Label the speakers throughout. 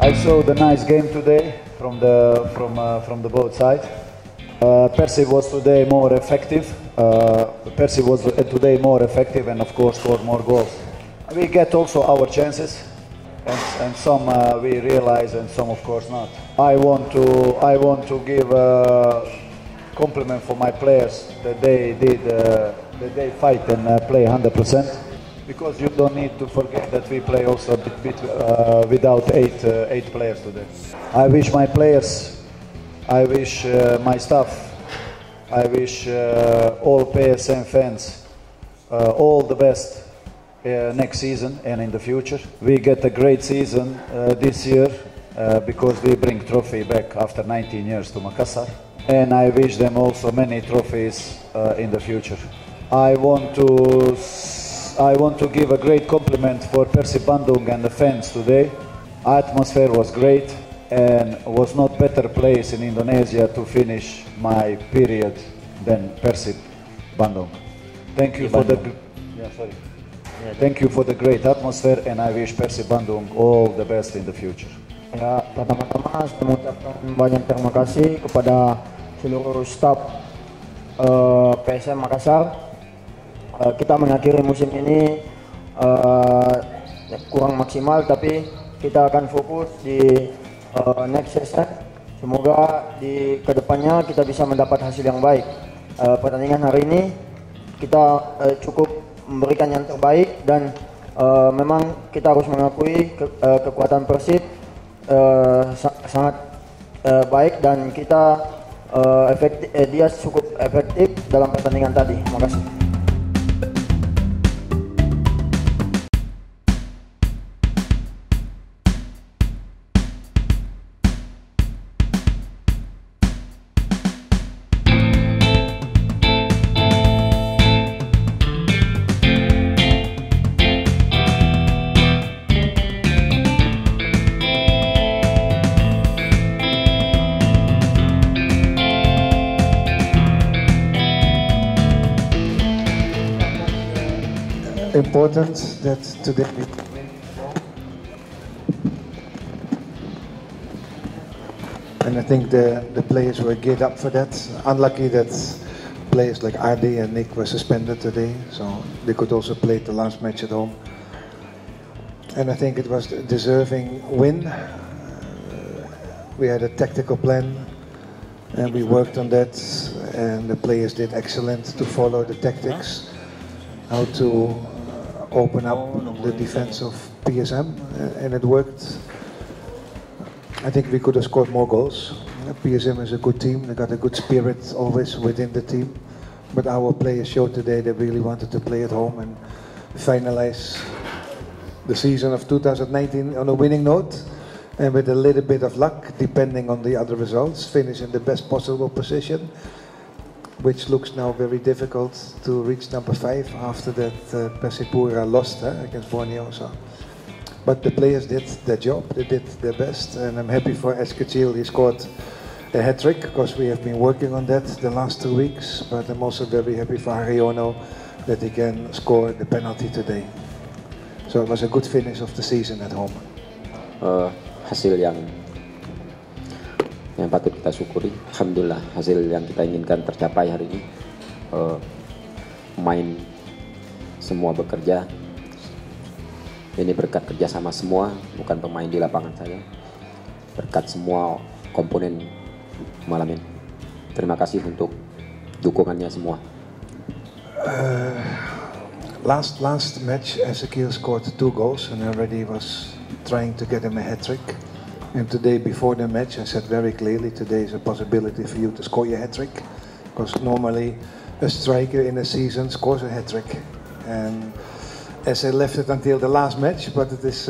Speaker 1: I saw the nice game today from the both sides. Percy was today more effective. Percy was today more effective and of course scored more goals. We get also our chances, and some we realize and some of course not. I want to give a compliment for my players that they fight and play 100%. Because you don't need to forget that we play also a bit without eight players today. I wish my players, I wish my staff, I wish all PSM fans all the best next season and in the future. We get a great season this year because we bring trophy back after 19 years to Makassar. And I wish them also many trophies in the future. I want to give a great compliment for Persib Bandung and the fans today. Atmosphere was great and was not better place in Indonesia to finish my period than Persib Bandung. Thank you for the Thank you for the great atmosphere and I wish Persib Bandung all the best in the future.
Speaker 2: Ya, pertama-tama saya mengucapkan banyak terima kasih kepada seluruh staf PSM Makassar. Kita mengakhiri musim ini kurang maksimal, tapi kita akan fokus di next season. Semoga di kedepannya kita bisa mendapat hasil yang baik. Pertandingan hari ini kita cukup memberikan yang terbaik dan memang kita harus mengakui kekuatan Persib sangat baik dan kita dia cukup efektif dalam pertandingan tadi. Terima kasih.
Speaker 3: Important that today we win. And I think the players were geared up for that. Unlucky that players like Ardi and Nick were suspended today, so they could also play the last match at home. And I think it was a deserving win. We had a tactical plan and we worked on that, and the players did excellent to follow the tactics, how to open up the defense of PSM, and it worked. I think we could have scored more goals. PSM is a good team, they got a good spirit always within the team, but our players showed today they really wanted to play at home and finalize the season of 2019 on a winning note, and with a little bit of luck, depending on the other results, finish in the best possible position, which looks now very difficult to reach number 5 after that Persipura lost against Borneo. So. But the players did their job, they did their best, and I'm happy for Eskachil. He scored a hat-trick because we have been working on that the last 2 weeks, but I'm also very happy for Haryono that he can score the penalty today. So it was a good finish of the season at home.
Speaker 4: Hasil yang patut kita syukuri. Alhamdulillah hasil yang kita inginkan tercapai hari ini. Main semua bekerja. Ini berkat kerjasama semua, bukan pemain di lapangan saja. Berkat semua komponen malam ini. Terima kasih untuk dukungannya semua.
Speaker 3: Last match, Ezekiel scored 2 goals and already was trying to get him a hat-trick. And today, before the match, I said very clearly, today is a possibility for you to score your hat-trick, because normally a striker in a season scores a hat-trick. And as I left it until the last match, but it is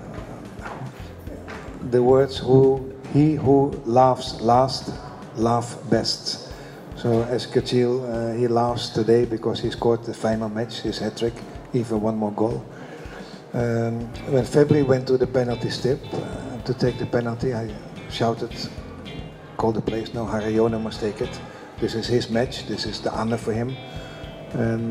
Speaker 3: the words he who laughs last, laugh best. So Eskachil, he laughs today because he scored the final match, his hat-trick, even 1 more goal. When February went to the penalty stip to take the penalty, I shouted, called the players, no, Haryono must take it. This is his match, this is the honor for him. And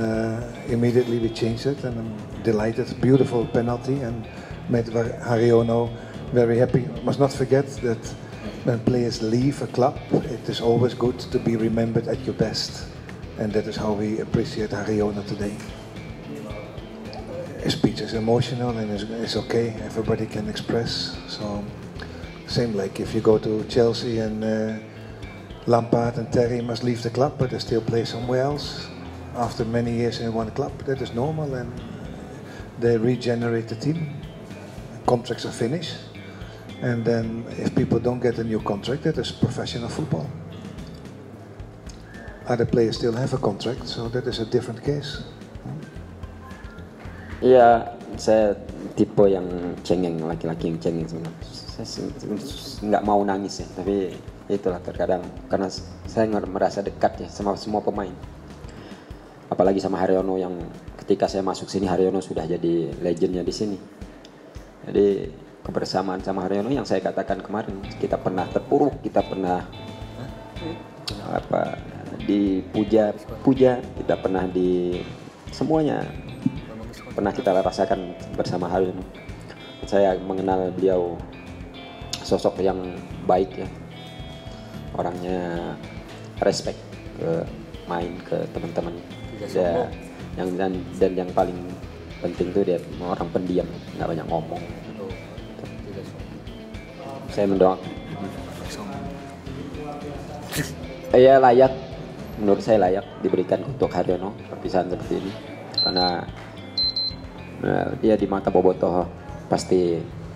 Speaker 3: immediately we changed it, and I'm delighted. Beautiful penalty, and made Haryono very happy. Must not forget that when players leave a club, it is always good to be remembered at your best. And that is how we appreciate Haryono today. His speech is emotional and it's okay, everybody can express. So, same like if you go to Chelsea and Lampard and Terry must leave the club, but they still play somewhere else after many years in one club. That is normal, and they regenerate the team. Contracts are finished, and then if people don't get a new contract, that is professional football. Other players still have a contract, so that is a different case.
Speaker 4: Iya, saya tipe yang cengeng, laki-laki yang cengeng sebenarnya. Saya nggak mau nangis ya, tapi itulah terkadang karena saya merasa dekat ya sama semua pemain. Apalagi sama Haryono yang ketika saya masuk sini Haryono sudah jadi legendnya di sini. Jadi kebersamaan sama Haryono yang saya katakan kemarin, kita pernah terpuruk, kita pernah dipuja, kita pernah di semuanya pernah kita rasakan bersama Haryono. Saya mengenal beliau sosok yang baik ya, orangnya respect ke main ke teman-teman. Dia dan yang paling penting tuh dia orang pendiam, nggak banyak ngomong. Saya mendoakan. Ya layak, menurut saya layak diberikan untuk Haryono perpisahan seperti ini, karena dia di mata Bobotoh pasti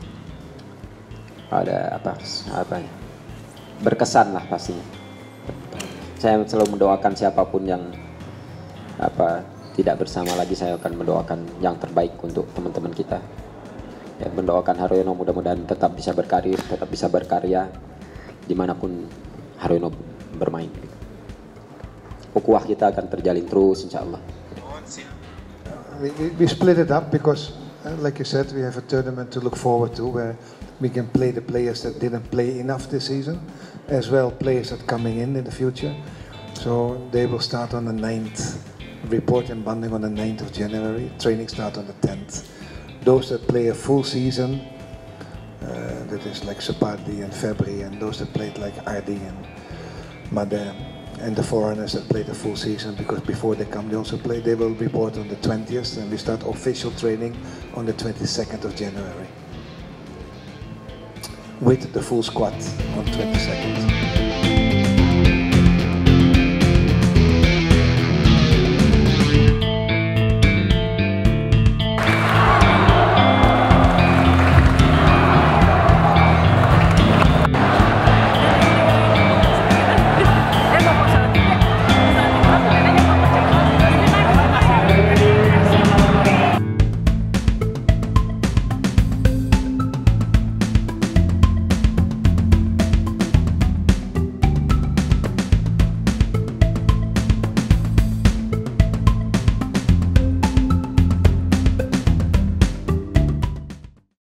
Speaker 4: ada apa berkesan lah pastinya. Saya selalu mendoakan siapapun yang tidak bersama lagi, saya akan mendoakan yang terbaik untuk teman-teman kita. Ya, mendoakan Haryono mudah-mudahan tetap bisa berkarir, tetap bisa berkarya dimanapun Haryono bermain. Ukhuwah kita akan terjalin terus insya Allah.
Speaker 3: We split it up because, like you said, we have a tournament to look forward to where we can play the players that didn't play enough this season, as well players that are coming in the future. So they will start on the 9th, report and bonding on the 9th of January, training start on the 10th. Those that play a full season, that is like Sapardi and Febri, and those that played like Ardi and Madem, and the foreigners that played the full season, because before they come they also play, they will report on the 20th, and we start official training on the 22nd of January with the full squad on 22nd.